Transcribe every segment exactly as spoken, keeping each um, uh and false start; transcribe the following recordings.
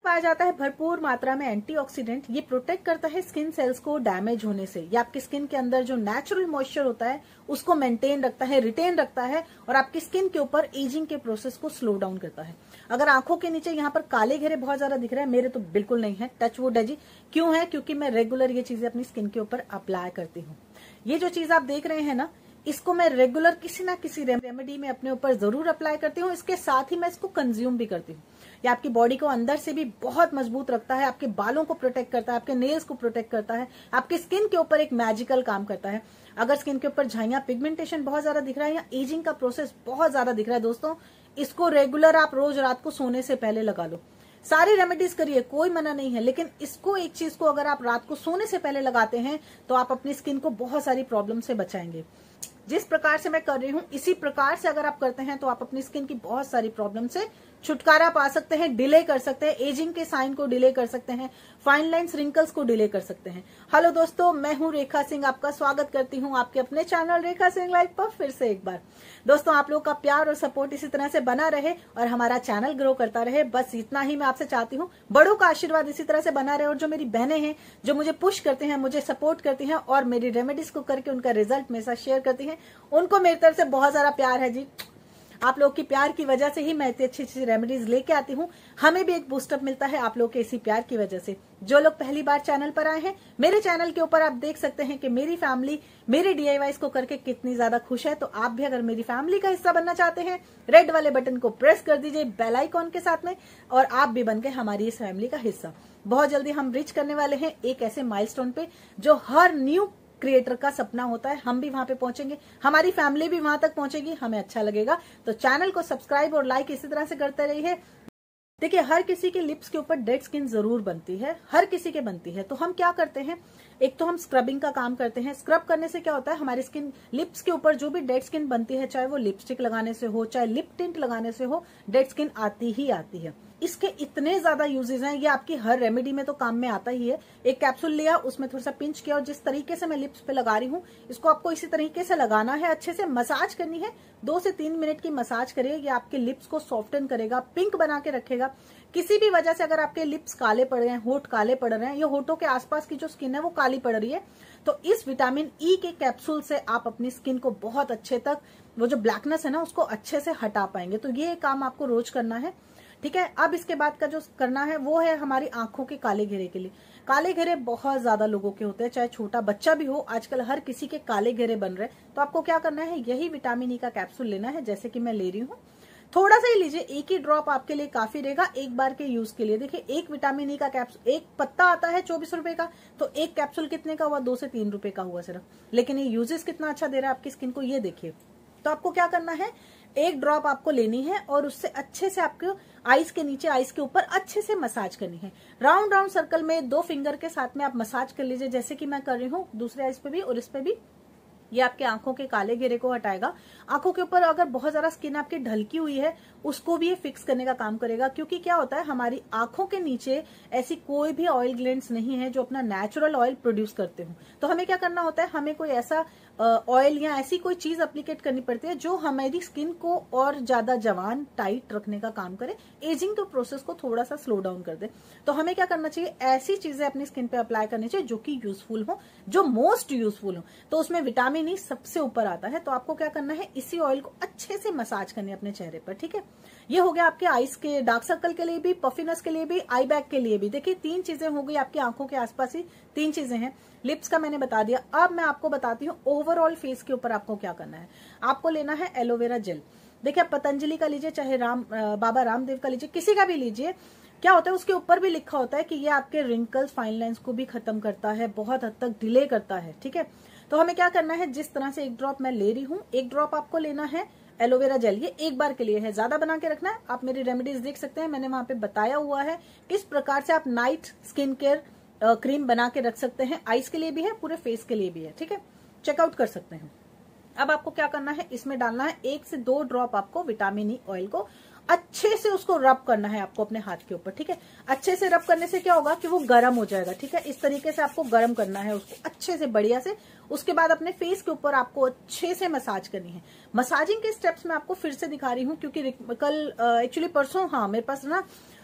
पाया जाता है भरपूर मात्रा में एंटीऑक्सीडेंट। ये प्रोटेक्ट करता है स्किन सेल्स को डैमेज होने से। ये आपकी स्किन के अंदर जो नेचुरल मॉइस्चर होता है उसको मेंटेन रखता है, रिटेन रखता है और आपकी स्किन के ऊपर एजिंग के प्रोसेस को स्लो डाउन करता है। अगर आंखों के नीचे यहाँ पर काले घेरे बहुत ज्यादा दिख रहे हैं, मेरे तो बिल्कुल नहीं है, टच वुड है जी। क्यों है? क्योंकि मैं रेगुलर ये चीजें अपनी स्किन के ऊपर अप्लाई करती हूँ। ये जो चीज आप देख रहे हैं ना, इसको मैं रेगुलर किसी ना किसी रेमेडी में अपने ऊपर जरूर अप्लाई करती हूँ। इसके साथ ही मैं इसको कंज्यूम भी करती हूँ। ये आपकी बॉडी को अंदर से भी बहुत मजबूत रखता है, आपके बालों को प्रोटेक्ट करता है, आपके नेल्स को प्रोटेक्ट करता है, आपकी स्किन के ऊपर एक मैजिकल काम करता है। अगर स्किन के ऊपर झाइयां, पिगमेंटेशन बहुत ज्यादा दिख रहा है या एजिंग का प्रोसेस बहुत ज्यादा दिख रहा है दोस्तों, इसको रेगुलर आप रोज रात को सोने से पहले लगा लो। सारी रेमेडीज करिए, कोई मना नहीं है, लेकिन इसको एक चीज को अगर आप रात को सोने से पहले लगाते हैं तो आप अपनी स्किन को बहुत सारी प्रॉब्लम से बचाएंगे। जिस प्रकार से मैं कर रही हूँ इसी प्रकार से अगर आप करते हैं तो आप अपनी स्किन की बहुत सारी प्रॉब्लम से छुटकारा पा सकते हैं, डिले कर सकते हैं, एजिंग के साइन को डिले कर सकते हैं, फाइन लाइन्स, रिंकल्स को डिले कर सकते हैं। हेलो दोस्तों, मैं हूँ रेखा सिंह, आपका स्वागत करती हूँ आपके अपने चैनल रेखा सिंह लाइफ पर फिर से एक बार। दोस्तों, आप लोग का प्यार और सपोर्ट इसी तरह से बना रहे और हमारा चैनल ग्रो करता रहे, बस इतना ही मैं आपसे चाहती हूँ। बड़ों का आशीर्वाद इसी तरह से बना रहे और जो मेरी बहनें हैं जो मुझे पुश करती हैं, मुझे सपोर्ट करती हैं और मेरी रेमेडीज को करके उनका रिजल्ट मेरे साथ शेयर करती हैं, उनको मेरी तरफ से बहुत सारा प्यार है जी। आप लोग की प्यार की वजह से ही मैं इतनी अच्छी अच्छी रेमेडीज लेके आती हूँ। हमें भी एक बूस्टअप मिलता है आप लोग के इसी प्यार की वजह से। जो लोग पहली बार चैनल पर आए हैं, मेरे चैनल के ऊपर आप देख सकते हैं कि मेरी फैमिली मेरे डीआईवाईज को करके कितनी ज्यादा खुश है। तो आप भी अगर मेरी फैमिली का हिस्सा बनना चाहते हैं, रेड वाले बटन को प्रेस कर दीजिए बेल आइकॉन के साथ में और आप भी बन के हमारी इस फैमिली का हिस्सा। बहुत जल्दी हम रीच करने वाले हैं एक ऐसे माइलस्टोन पे जो हर न्यू क्रिएटर का सपना होता है। हम भी वहां पे पहुंचेंगे, हमारी फैमिली भी वहां तक पहुंचेगी, हमें अच्छा लगेगा। तो चैनल को सब्सक्राइब और लाइक इसी तरह से करते रहिए। देखिए, हर किसी के लिप्स के ऊपर डेड स्किन जरूर बनती है, हर किसी के बनती है। तो हम क्या करते हैं, एक तो हम स्क्रबिंग का काम करते हैं। स्क्रब करने से क्या होता है, हमारी स्किन, लिप्स के ऊपर जो भी डेड स्किन बनती है, चाहे वो लिपस्टिक लगाने से हो, चाहे लिप टिंट लगाने से हो, डेड स्किन आती ही आती है। इसके इतने ज्यादा यूजेस हैं, ये आपकी हर रेमेडी में तो काम में आता ही है। एक कैप्सूल लिया, उसमें थोड़ा सा पिंच किया और जिस तरीके से मैं लिप्स पे लगा रही हूँ, इसको आपको इसी तरीके से लगाना है, अच्छे से मसाज करनी है। दो से तीन मिनट की मसाज करिए, ये आपके लिप्स को सॉफ्टन करेगा, पिंक बना के रखेगा। किसी भी वजह से अगर आपके लिप्स काले पड़ रहे हैं, होठ काले पड़ रहे हैं या होठों के आसपास की जो स्किन है वो काली पड़ रही है, तो इस विटामिन ई के कैप्सूल से आप अपनी स्किन को बहुत अच्छे तक, वो जो ब्लैकनेस है ना, उसको अच्छे से हटा पाएंगे। तो ये काम आपको रोज करना है, ठीक है। अब इसके बाद का जो करना है वो है हमारी आंखों के काले घेरे के लिए। काले घेरे बहुत ज्यादा लोगों के होते हैं, चाहे छोटा बच्चा भी हो, आजकल हर किसी के काले घेरे बन रहे हैं। तो आपको क्या करना है, यही विटामिन ई का कैप्सूल लेना है, जैसे कि मैं ले रही हूँ। थोड़ा सा ही लीजिए, एक ही ड्रॉप आपके लिए काफी रहेगा एक बार के यूज के लिए। देखिए, एक विटामिन ई का कैप्सूल, एक पत्ता आता है चौबीस रुपए का, तो एक कैप्सूल कितने का हुआ, दो से तीन रुपए का हुआ सिर्फ। लेकिन ये यूजेस कितना अच्छा दे रहा है आपकी स्किन को, ये देखिए। तो आपको क्या करना है, एक ड्रॉप आपको लेनी है और उससे अच्छे से आपको आईज के नीचे, आईज के ऊपर अच्छे से मसाज करनी है। राउंड राउंड सर्कल में दो फिंगर के साथ में आप मसाज कर लीजिए, जैसे कि मैं कर रही हूँ। दूसरे आईज पे भी और इस पे भी। ये आपके आंखों के काले घेरे को हटाएगा। आंखों के ऊपर अगर बहुत ज्यादा स्किन आपकी ढलकी हुई है, उसको भी ये फिक्स करने का काम करेगा। क्योंकि क्या होता है, हमारी आंखों के नीचे ऐसी कोई भी ऑयल ग्लैंड्स नहीं है जो अपना नेचुरल ऑयल प्रोड्यूस करते हो। तो हमें क्या करना होता है, हमें कोई ऐसा ऑयल या ऐसी कोई चीज अप्लीकेट करनी पड़ती है जो हमारी स्किन को और ज्यादा जवान, टाइट रखने का काम करे, एजिंग के प्रोसेस को थोड़ा सा स्लो डाउन कर दे। तो हमें क्या करना चाहिए, ऐसी चीजें अपनी स्किन पे अप्लाई करनी चाहिए जो कि यूजफुल हो, जो मोस्ट यूजफुल हो। तो उसमें विटामिन ई सबसे ऊपर आता है। तो आपको क्या करना है, इसी ऑयल को अच्छे से मसाज करनी है अपने चेहरे पर, ठीक है। ये हो गया आपके आईज के डार्क सर्कल के लिए भी, पफिनेस के लिए भी, आई बैग के लिए भी। देखिए, तीन चीजें हो गई आपकी आंखों के आसपास ही, तीन चीजें हैं। लिप्स का मैंने बता दिया। अब मैं आपको बताती हूँ ओवरऑल फेस के ऊपर आपको क्या करना है। आपको लेना है एलोवेरा जेल। देखिए, आप पतंजलि का लीजिए, चाहे राम बाबा रामदेव का लीजिए, किसी का भी लीजिए। क्या होता है, उसके ऊपर भी लिखा होता है कि ये आपके रिंकल्स, फाइन लाइन्स को भी खत्म करता है, बहुत हद तक डिले करता है, ठीक है। तो हमें क्या करना है, जिस तरह से एक ड्रॉप मैं ले रही हूँ, एक ड्रॉप आपको लेना है एलोवेरा जेल। ये एक बार के लिए है, ज्यादा बना के रखना है। आप मेरी रेमेडीज देख सकते हैं, मैंने वहां पे बताया हुआ है किस प्रकार से आप नाइट स्किन केयर क्रीम बना के रख सकते हैं। आईज के लिए भी है, पूरे फेस के लिए भी है, ठीक है। चेकआउट कर सकते हैं। अब आपको क्या करना है, इसमें डालना है एक से दो ड्रॉप आपको विटामिन ई ऑयल को, अच्छे से उसको रब करना है आपको अपने हाथ के ऊपर, ठीक है। अच्छे से रब करने से क्या होगा कि वो गर्म हो जाएगा, ठीक है। इस तरीके से आपको गर्म करना है उसको अच्छे से, बढ़िया से। उसके बाद अपने फेस के ऊपर आपको अच्छे से मसाज करनी है। मसाजिंग के स्टेप्स मैं आपको फिर से दिखा रही हूँ क्योंकि कल एक्चुअली परसों, हाँ, मेरे पास ना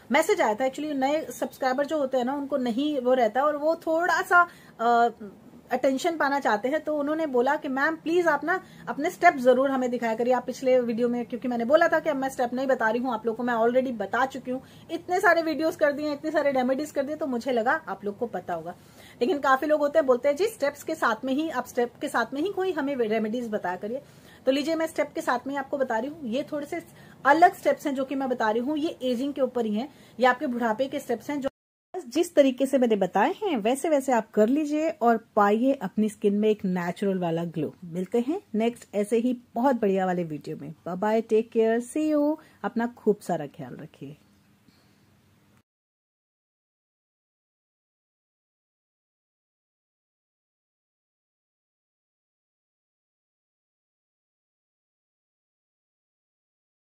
मैसेज आया था। एक्चुअली नए सब्सक्राइबर जो होते हैं ना, उनको नहीं वो रहता है और वो थोड़ा सा आ, अटेंशन पाना चाहते हैं, तो उन्होंने बोला कि मैम प्लीज आप ना अपने स्टेप जरूर हमें दिखाया करिए आप पिछले वीडियो में, क्योंकि मैंने बोला था कि अब मैं स्टेप नहीं बता रही हूँ आप लोग को, मैं ऑलरेडी बता चुकी हूँ, इतने सारे वीडियोस कर दिए, इतने सारे रेमेडीज कर दिए, तो मुझे लगा आप लोग को पता होगा। लेकिन काफी लोग होते हैं बोलते हैं जी स्टेप्स के साथ में ही, आप स्टेप के साथ में ही कोई हमें रेमेडीज बताया करिए। तो लीजिए मैं स्टेप के साथ में ही आपको बता रही हूँ। ये थोड़े से अलग स्टेप्स हैं जो कि मैं बता रही हूँ, ये एजिंग के ऊपर ही है, ये आपके बुढ़ापे के स्टेप्स हैं। जो जिस तरीके से मैंने बताए हैं वैसे वैसे आप कर लीजिए और पाइए अपनी स्किन में एक नेचुरल वाला ग्लो। मिलते हैं नेक्स्ट ऐसे ही बहुत बढ़िया वाले वीडियो में। Bye bye, take care, see you. अपना खूब सारा ख्याल रखिए।